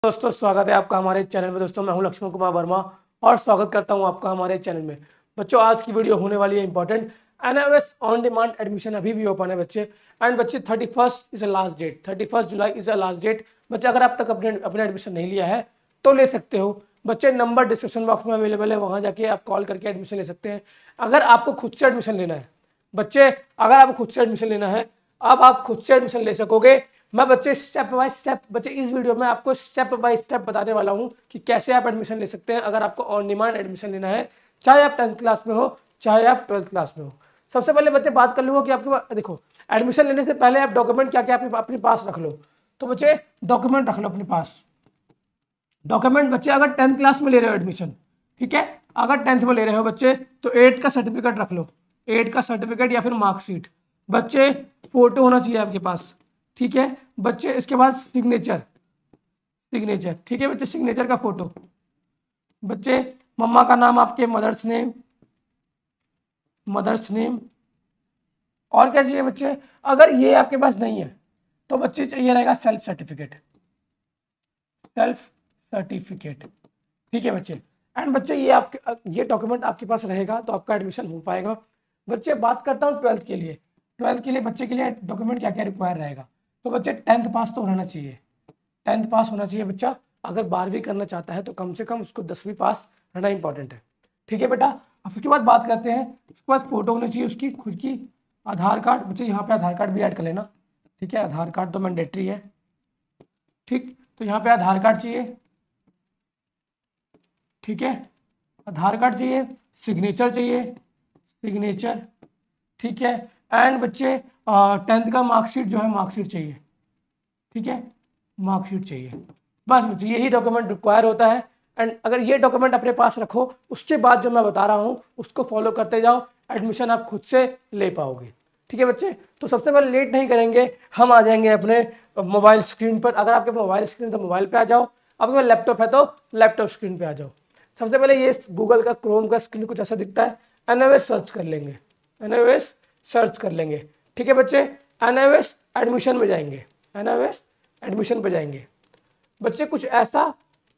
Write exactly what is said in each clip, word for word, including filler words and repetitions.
दोस्तों स्वागत है आपका हमारे चैनल में। दोस्तों मैं हूं लक्ष्मण कुमार वर्मा और स्वागत करता हूं आपका हमारे चैनल में। बच्चों आज की वीडियो होने वाली है important. NMS on demand admission अभी भी ओपन है बच्चे। एंड बच्चे thirty first is a last date, thirty first July is a last date. बच्चे अगर आप तक अपने अपने एडमिशन नहीं लिया है तो ले सकते हो बच्चे। नंबर डिस्क्रिप्शन बॉक्स में अवेलेबल है, वहाँ जाके आप कॉल करके एडमिशन ले सकते हैं। अगर आपको खुद से एडमिशन लेना है बच्चे, अगर आपको खुद से एडमिशन लेना है अब आप खुद से एडमिशन ले सकोगे। मैं बच्चे स्टेप बाय स्टेप बच्चे इस वीडियो में आपको स्टेप बाय स्टेप बताने वाला हूं कि कैसे आप एडमिशन ले सकते हैं अगर आपको ऑन डिमांड एडमिशन लेना है, चाहे आप टेंथ क्लास में हो चाहे आप ट्वेल्थ क्लास में हो। सबसे पहले बच्चे बात कर लूँगा कि आपके देखो एडमिशन लेने से पहले आप डॉक्यूमेंट क्या क्या अपने पास रख लो। तो बच्चे डॉक्यूमेंट रख लो अपने पास। डॉक्यूमेंट बच्चे अगर टेंथ क्लास में ले रहे हो एडमिशन, ठीक है, अगर टेंथ में ले रहे हो बच्चे तो एट का सर्टिफिकेट रख लो, एट का सर्टिफिकेट या फिर मार्कशीट। बच्चे फोटो होना चाहिए आपके पास, ठीक है बच्चे। इसके बाद सिग्नेचर, सिग्नेचर ठीक है बच्चे, सिग्नेचर का फोटो। बच्चे मम्मा का नाम, आपके मदर्स नेम, मदर्स नेम। और क्या चाहिए बच्चे, अगर ये आपके पास नहीं है तो बच्चे चाहिए रहेगा सेल्फ सर्टिफिकेट, सेल्फ सर्टिफिकेट, ठीक है बच्चे। एंड बच्चे ये आपके ये डॉक्यूमेंट आपके पास रहेगा तो आपका एडमिशन हो पाएगा। बच्चे बात करता हूँ ट्वेल्थ के लिए। ट्वेल्थ के लिए बच्चे के लिए डॉक्यूमेंट क्या क्या रिक्वायर रहेगा। तो बच्चे टेंथ पास तो होना चाहिए, टेंथ पास होना चाहिए बच्चा। अगर बारहवीं करना चाहता है तो कम से कम उसको दसवीं पास रहना इंपॉर्टेंट है, ठीक है बेटा। अब उसके बाद बात करते हैं, उसके पास फोटो होनी चाहिए उसकी खुद की। आधार कार्ड बच्चे, यहाँ पे आधार कार्ड भी ऐड कर लेना, ठीक है, आधार कार्ड तो मैंडेटरी है, ठीक। तो यहाँ पे आधार कार्ड चाहिए, ठीक है, आधार कार्ड चाहिए, सिग्नेचर चाहिए, सिग्नेचर, ठीक है। एंड बच्चे टेंथ का मार्कशीट जो है मार्कशीट चाहिए, ठीक है, मार्कशीट चाहिए। बस बच्चे यही डॉक्यूमेंट रिक्वायर होता है। एंड अगर ये डॉक्यूमेंट अपने पास रखो, उसके बाद जो मैं बता रहा हूँ उसको फॉलो करते जाओ, एडमिशन आप खुद से ले पाओगे, ठीक है बच्चे। तो सबसे पहले लेट नहीं करेंगे, हम आ जाएंगे अपने मोबाइल स्क्रीन पर। अगर आपके मोबाइल स्क्रीन तो मोबाइल पे आ जाओ, आपके लैपटॉप है तो लैपटॉप स्क्रीन पे आ जाओ। सबसे पहले ये गूगल का क्रोम का स्क्रीन कुछ ऐसा दिखता है, एनएमएस सर्च कर लेंगे, एनएमएस सर्च कर लेंगे, ठीक है बच्चे। एनएमएस एडमिशन में जाएंगे, एनएमएस एडमिशन पे जाएंगे बच्चे। कुछ ऐसा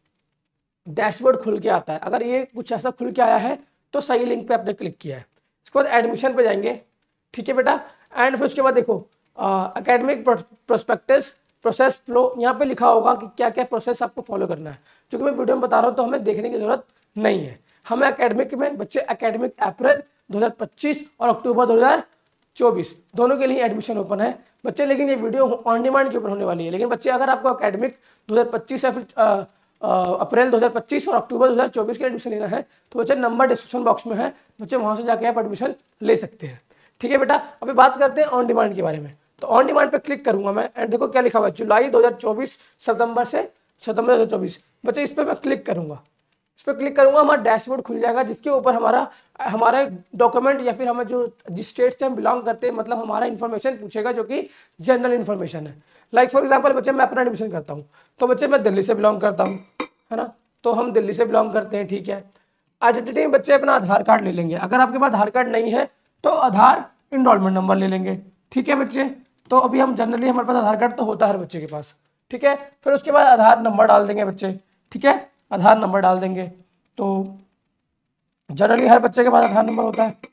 डैशबोर्ड खुल के आता है, अगर ये कुछ ऐसा खुल के आया है तो सही लिंक पे आपने क्लिक किया है। इसके बाद एडमिशन पे जाएंगे, ठीक है बेटा। एंड फिर उसके बाद देखो एकेडमिक प्रोस्पेक्टस प्रोसेस फ्लो, यहाँ पे लिखा होगा कि क्या क्या प्रोसेस आपको फॉलो करना है। क्योंकि मैं वीडियो में बता रहा हूँ तो हमें देखने की जरूरत नहीं है। हमें एकेडमिक में बच्चे एकेडमिक अप्रैल दो हज़ार पच्चीस और अक्टूबर दो हज़ार चौबीस दोनों के लिए एडमिशन ओपन है बच्चे। लेकिन ये वीडियो ऑन डिमांड के ऊपर होने वाली है। लेकिन बच्चे अगर आपको एकेडमिक दो हज़ार पच्चीस या फिर अप्रैल दो हज़ार पच्चीस और अक्टूबर दो हज़ार चौबीस के एडमिशन लेना है तो बच्चे नंबर डिस्क्रिप्शन बॉक्स में है बच्चे, वहाँ से जाके आप एडमिशन ले सकते हैं, ठीक है बेटा। अभी बात करते हैं ऑन डिमांड के बारे में। तो ऑन डिमांड पे क्लिक करूंगा मैं एंड देखो क्या लिखा हुआ है, जुलाई दो हज़ार चौबीस सितंबर से सितंबर दो हज़ार चौबीस। बच्चे इस पर मैं क्लिक करूंगा, इस पर क्लिक करूंगा, हमारा डैशबोर्ड खुल जाएगा जिसके ऊपर हमारा हमारे डॉक्यूमेंट या फिर हमें जो जिस स्टेट से हम बिलोंग करते हैं मतलब हमारा इन्फॉर्मेशन पूछेगा जो कि जनरल इन्फॉर्मेशन है। लाइक फॉर एग्जांपल बच्चे मैं अपना एडमिशन करता हूँ तो बच्चे मैं दिल्ली से बिलोंग करता हूँ, है ना, तो हम दिल्ली से बिलोंग करते हैं, ठीक है। आइडेंटिटी में बच्चे अपना आधार कार्ड ले लेंगे, अगर आपके पास आधार कार्ड नहीं है तो आधार इनरोलमेंट नंबर ले लेंगे, ठीक है बच्चे। तो अभी हम जनरली हमारे पास आधार कार्ड तो होता है हर बच्चे के पास, ठीक है। फिर उसके बाद आधार नंबर डाल देंगे बच्चे, ठीक है, आधार नंबर डाल देंगे। तो जनरली हर बच्चे के पास आधार नंबर होता है,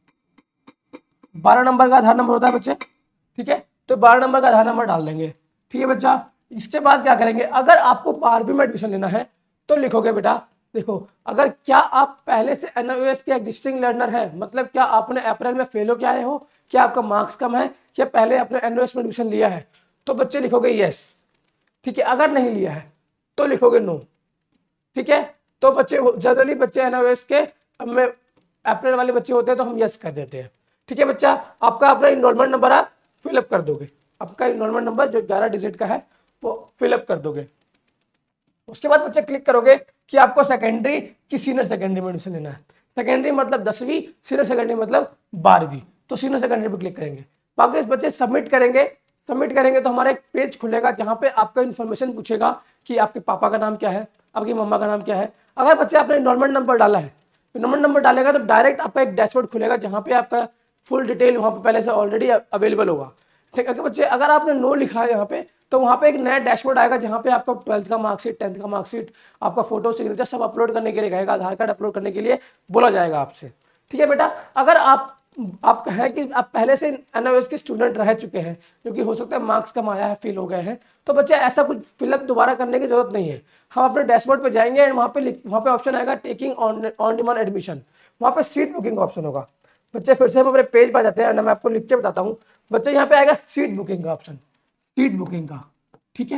बारह नंबर का आधार नंबर होता है बच्चे, ठीक है। तो बारह नंबर का आधार नंबर डाल देंगे, ठीक है बच्चा। इसके बाद क्या करेंगे, अगर आपको बारहवीं में एडमिशन लेना है तो लिखोगे बेटा, देखो अगर क्या आप पहले से एनएमएस के एग्जिस्टिंग लर्नर है, मतलब क्या आपने अप्रैल में फेल हो के आए हो, क्या आपका मार्क्स कम है, क्या पहले आपने एनएमएस में एडमिशन लिया है, तो बच्चे लिखोगे यस, ठीक है। अगर नहीं लिया है तो लिखोगे नो, ठीक है। तो बच्चे जनरली बच्चे एनएमएस के में अप्रैल वाले बच्चे होते हैं तो हम यस कर देते हैं, ठीक है बच्चा। आपका अपना इनरोलमेंट नंबर आप फिलअप कर दोगे, आपका इनरोलमेंट नंबर जो ग्यारह डिजिट का है वो फिलअप कर दोगे। उसके बाद बच्चे क्लिक करोगे कि आपको सेकेंडरी कि सीनियर सेकेंडरी में एडमिशन लेना है। सेकेंडरी मतलब दसवीं, सीनियर सेकेंडरी मतलब बारहवीं, तो सीनियर सेकेंडरी पर क्लिक करेंगे। बाकी इस बच्चे सबमिट करेंगे, सबमिट करेंगे तो हमारा एक पेज खुलेगा जहाँ पे आपका इन्फॉर्मेशन पूछेगा कि आपके पापा का नाम क्या है, आपकी मम्मा का नाम क्या है। अगर बच्चे आपने इनरोलमेंट नंबर डाला है, इनरोलमेंट नंबर डालेगा तो डायरेक्ट आपका एक डैशबोर्ड खुलेगा जहाँ पे आपका फुल डिटेल वहाँ पे पहले से ऑलरेडी अवेलेबल होगा। ठीक है बच्चे, अगर आपने नो लिखा है यहाँ पे तो वहाँ पे एक नया डैशबोर्ड आएगा जहाँ पे आपका ट्वेल्थ का मार्कशीट, टेंथ का मार्कशीट, आपका फोटो, सिग्नेचर सब अपलोड करने के लिए कहेगा, आधार कार्ड अपलोड करने के लिए बोला जाएगा आपसे। ठीक है बेटा, अगर आप आप है कि आप पहले से एनओएस के स्टूडेंट रह चुके हैं, जो कि हो सकता है मार्क्स कम आया है, फेल हो गए हैं, तो बच्चे ऐसा कुछ फिलअप दोबारा करने की जरूरत नहीं है। हम अपने डैशबोर्ड पे जाएंगे एंड वहाँ पे वहाँ पे ऑप्शन आएगा taking on on demand admission, वहाँ पे सीट बुकिंग का ऑप्शन होगा। बच्चे फिर से हम अपने पेज पर जाते हैं, मैं आपको लिख के बताता हूँ। बच्चे यहाँ पे आएगा सीट बुकिंग का ऑप्शन, सीट बुकिंग का, ठीक है,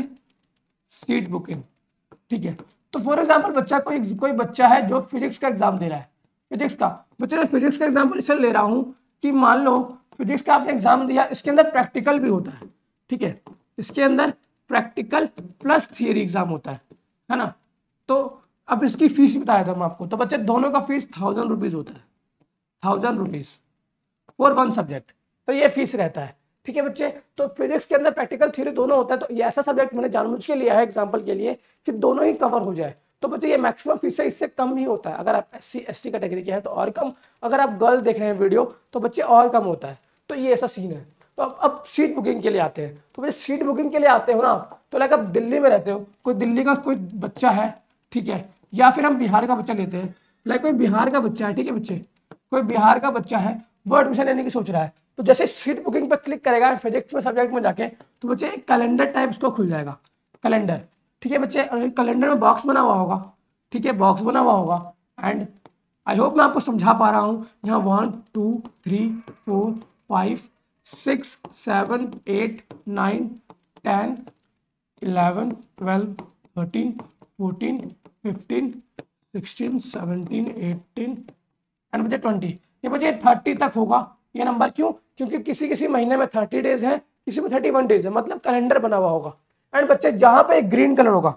सीट बुकिंग, ठीक है। तो फॉर एग्जाम्पल बच्चा कोई कोई बच्चा है जो फिजिक्स का एग्जाम दे रहा है, फिजिक्स का, बच्चे मैं फिजिक्स का एग्जाम्पल इसलिए ले रहा हूँ कि मान लो फिजिक्स का आपने एग्जाम दिया, इसके अंदर प्रैक्टिकल भी होता है, ठीक है, इसके अंदर प्रैक्टिकल प्लस थियरी एग्जाम होता है, है ना। तो अब इसकी फीस बताया था मैं आपको, तो बच्चे दोनों का फीस थाउजेंड रुपीज होता है, thousand rupees for one subject, तो ये फीस रहता है। ठीक है बच्चे, तो फिजिक्स के अंदर प्रैक्टिकल थ्योरी दोनों होता है, तो ये ऐसा सब्जेक्ट मैंने जानबूझ के लिया है एग्जांपल के लिए कि दोनों ही कवर हो जाए। तो बच्चे ये मैक्सिमम फीस है, इससे कम ही होता है। अगर आप S C S T category के हैं तो और कम, अगर आप गर्ल देख रहे हैं वीडियो तो बच्चे और कम होता है। तो ये ऐसा सीन है। तो अब अब सीट बुकिंग के लिए आते हैं, तो बच्चे सीट बुकिंग के लिए आते हो ना, तो लाइक आप दिल्ली में रहते हो, कोई दिल्ली का कोई बच्चा है, ठीक है, या फिर हम बिहार का बच्चा लेते हैं, लाइक कोई बिहार का बच्चा है, ठीक है बच्चे, कोई बिहार का बच्चा है, वो एडमिशन लेने की सोच रहा है, तो जैसे सीट बुकिंग पर क्लिक करेगा फिजिक्स में सब्जेक्ट में जाके, तो बच्चे एक कैलेंडर टाइप इसको खुल जाएगा, कैलेंडर, ठीक है बच्चे, कैलेंडर में बॉक्स बना हुआ होगा, ठीक है, बॉक्स बना हुआ होगा। एंड आई होप मैं आपको समझा पा रहा हूँ। यहाँ one two three four five six seven eight nine ten eleven twelve thirteen fourteen fifteen sixteen seventeen eighteen and बच्चे ट्वेंटी, ये बच्चे थर्टी तक होगा ये नंबर। क्यों? क्योंकि किसी किसी महीने में थर्टी डेज है, किसी में थर्टी वन डेज है, मतलब कैलेंडर बना हुआ होगा। एंड बच्चे जहां पे ग्रीन कलर होगा,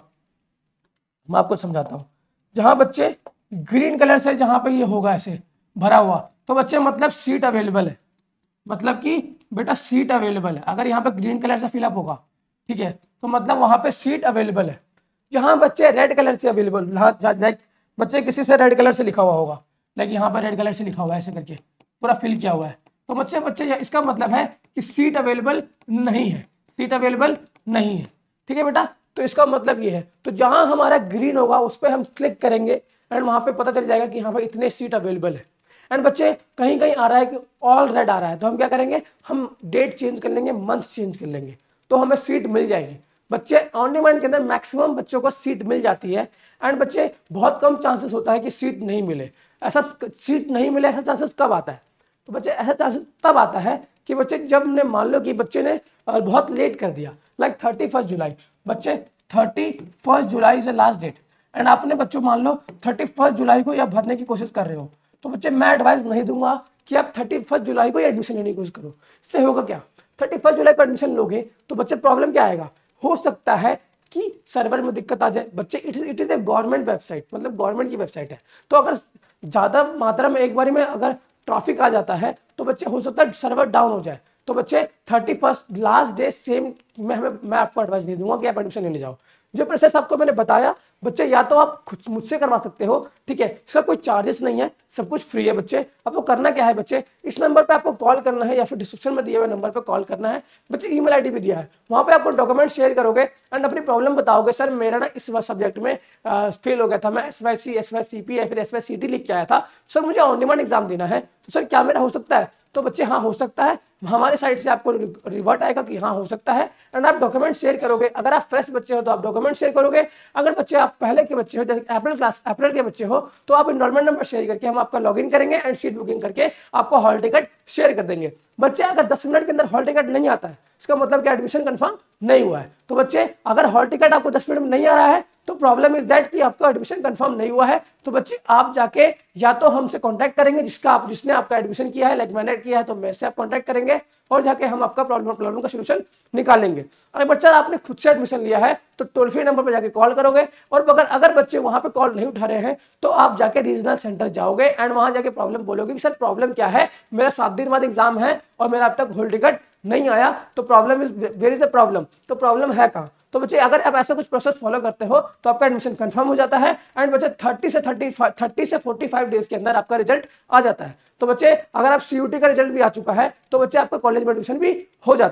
मैं आपको समझाता हूँ, जहां बच्चे ग्रीन कलर से जहां पे ये होगा ऐसे भरा हुआ, तो बच्चे मतलब सीट अवेलेबल है, मतलब कि बेटा सीट अवेलेबल है। अगर यहाँ पे ग्रीन कलर से फिलअप होगा, ठीक है, तो मतलब वहां पे सीट अवेलेबल है। जहां बच्चे रेड कलर से अवेलेबल, लाइक बच्चे किसी से रेड कलर से लिखा हुआ होगा, लाइक यहाँ पर रेड कलर से लिखा हुआ है ऐसे करके पूरा फिल किया हुआ है, तो बच्चे बच्चे इसका मतलब है कि सीट अवेलेबल नहीं है, सीट अवेलेबल नहीं है, ठीक है बेटा। तो इसका मतलब ये है, तो जहां हमारा ग्रीन होगा उस पर हम क्लिक करेंगे एंड वहां पे पता चल जाएगा कि यहाँ पर इतने सीट अवेलेबल है। एंड बच्चे कहीं कहीं आ रहा है कि ऑल रेड आ रहा है, तो हम क्या करेंगे, हम डेट चेंज कर लेंगे, मंथ चेंज कर लेंगे, तो हमें सीट मिल जाएगी। बच्चे ऑन डिमांड के अंदर मैक्सिमम बच्चों को सीट मिल जाती है। एंड बच्चे बहुत कम चांसेस होता है कि सीट नहीं मिले। ऐसा सीट नहीं मिले ऐसा चांसेस कब आता है, तो बच्चे ऐसा चांसेस तब आता है कि बच्चे जब ने मान लो कि बच्चे ने बहुत लेट कर दिया, लाइक थर्टी फर्स्ट जुलाई, बच्चे थर्टी फर्स्ट जुलाई से लास्ट डेट, एंड आपने बच्चों मान लो थर्टी फर्स्ट जुलाई को या भरने की कोशिश कर रहे हो, तो बच्चे मैं एडवाइस नहीं दूंगा कि आप थर्टी फर्स्ट जुलाई को एडमिशन लेने की कोशिश करो। इससे होगा क्या, थर्टी फर्स्ट जुलाई को एडमिशन लोगे तो बच्चे प्रॉब्लम क्या आएगा, हो सकता है कि सर्वर में दिक्कत आ जाए। बच्चे it is it is a government website, मतलब गवर्नमेंट की वेबसाइट है, तो अगर ज्यादा मात्रा में एक बार में अगर ट्रैफिक आ जाता है तो बच्चे हो सकता है सर्वर डाउन हो जाए। तो बच्चे thirty first last day same, मैं मैं आपको एडवाइस नहीं दूंगा कि आप एडमिशन लेने जाओ। जो प्रोसेस आपको मैंने बताया बच्चे, या तो आप खुद मुझसे करवा सकते हो, ठीक है, इसका कोई चार्जेस नहीं है, सब कुछ फ्री है। बच्चे आपको करना क्या है, बच्चे इस नंबर पे आपको कॉल करना है या फिर डिस्क्रिप्शन में दिए हुए नंबर पे कॉल करना है। बच्चे ईमेल आईडी भी दिया है, वहां पे आपको डॉक्यूमेंट शेयर करोगे एंड अपनी प्रॉब्लम बताओगे, सर मेरा ना इस सब्जेक्ट में फेल हो गया था, मैं S Y C S Y C P या फिर एस वाई सी टी लिख के आया था, सर मुझे ऑन डिमांड एग्जाम देना है, तो सर क्या मेरा हो सकता है, तो बच्चे हाँ हो सकता है, हमारे साइड से आपको रिवर्ट आएगा कि हाँ हो सकता है। एंड आप डॉक्यूमेंट शेयर करोगे, अगर आप फ्रेश बच्चे हो तो आप डॉक्यूमेंट शेयर करोगे, अगर बच्चे आप पहले के बच्चे हो जैसे अप्रैल क्लास अप्रैल के बच्चे हो तो आप इनरोलमेंट नंबर शेयर करके हम आपका लॉगिन करेंगे एंड सीट बुकिंग करके आपको हॉल टिकट शेयर कर देंगे। बच्चे अगर दस मिनट के अंदर हॉल टिकट नहीं आता है, इसका मतलब कि एडमिशन कंफर्म नहीं हुआ है। तो बच्चे अगर हॉल टिकट आपको दस मिनट में नहीं आ रहा है तो प्रॉब्लम इज दैट कि आपका एडमिशन कंफर्म नहीं हुआ है। तो बच्चे आप जाके या तो हमसे कांटेक्ट करेंगे, जिसका आप जिसने आपका एडमिशन किया है, लाइक मैंने किया है तो मेरे से आप कांटेक्ट करेंगे और जाके हम आपका प्रॉब्लम प्रॉब्लम का सोल्यूशन निकालेंगे। अगर बच्चा आपने खुद से एडमिशन लिया है तो टोल फ्री नंबर पर जाके कॉल करोगे, और अगर अगर बच्चे वहां पे कॉल नहीं उठा रहे हैं तो आप जाके रीजनल सेंटर जाओगे एंड वहां जाके प्रॉब्लम बोलोगे कि सर प्रॉब्लम क्या है, मेरा सात दिन बाद एग्जाम है और मेरा अब तक हॉल टिकट नहीं आया, तो problem is where is the problem, तो प्रॉब्लम है कहाँ। तो बच्चे अगर आप ऐसा कुछ प्रोसेस फॉलो करते हो तो आपका एडमिशन कंफर्म हो जाता है एंड बच्चे थर्टी से थर्टी थर्टी से फोर्टी फाइव डेज के अंदर आपका रिजल्ट आ जाता है। तो बच्चे अगर आप सीयूटी का रिजल्ट भी आ चुका है तो बच्चे आपका कॉलेज में एडमिशन भी हो जाता है।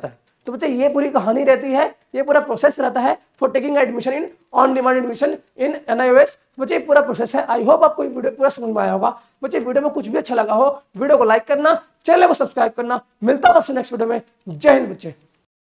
तो बच्चे ये पूरी कहानी रहती है, ये पूरा प्रोसेस रहता है for taking admission in on demand admission in N I O S. बच्चे पूरा प्रोसेस है। आई होप आपको ये वीडियो पूरा समझ में आया होगा। बच्चे वीडियो में कुछ भी अच्छा लगा हो वीडियो को लाइक करना, चैनल को सब्सक्राइब करना। मिलता हूं आपसे नेक्स्ट वीडियो में। जय हिंद बच्चे।